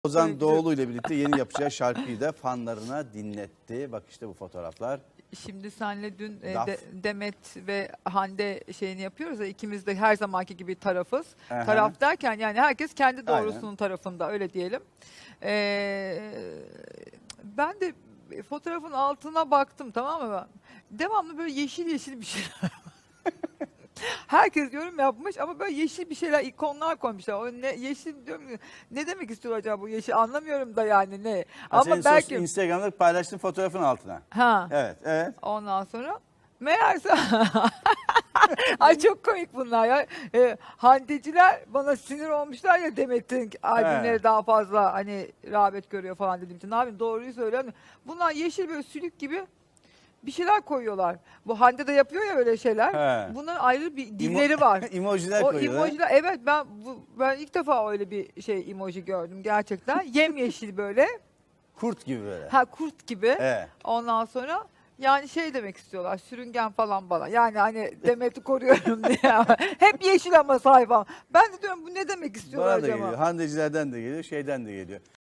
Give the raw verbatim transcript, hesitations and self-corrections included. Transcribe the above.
Ozan Doğulu ile birlikte yeni yapacağı şarkıyı da fanlarına dinletti. Bak işte bu fotoğraflar. Şimdi senle dün e, Daf. de, Demet ve Hande şeyini yapıyoruz ya, ikimiz de her zamanki gibi tarafız. Aha. Taraf derken yani herkes kendi doğrusunun Aynen. tarafında, öyle diyelim. Ee, ben de fotoğrafın altına baktım, tamam mı? Devamlı böyle yeşil yeşil bir şeyler. Herkes yorum yapmış ama böyle yeşil bir şeyler, ikonlar koymuşlar. O ne yeşil diyorum, ne demek istiyor acaba bu yeşil, anlamıyorum da yani ne. Ha, Ama senin belki Instagram'da paylaştığın fotoğrafın altına. ha. Evet, evet. Ondan sonra meğerse ay çok komik bunlar ya. E, Handeciler bana sinir olmuşlar ya, Demet'in albümleri He. daha fazla hani rağbet görüyor falan dedim. Ne yapayım, doğruyu söylüyorum. Bunlar yeşil böyle sülük gibi bir şeyler koyuyorlar. Bu Hande de yapıyor ya öyle şeyler. He. Bunların ayrı bir dilleri var. Emojiler O koyuyorlar. emojiler, evet, ben bu, ben ilk defa öyle bir şey emoji gördüm gerçekten. Yemyeşil böyle. Kurt gibi böyle. Ha, kurt gibi. Evet. Ondan sonra yani şey demek istiyorlar, sürüngen falan bana. Yani hani Demet'i koruyorum diye. Hep yeşil ama sayfam. Ben de diyorum bu ne demek istiyorlar Bana da acaba? geliyor. Handecilerden de geliyor, şeyden de geliyor.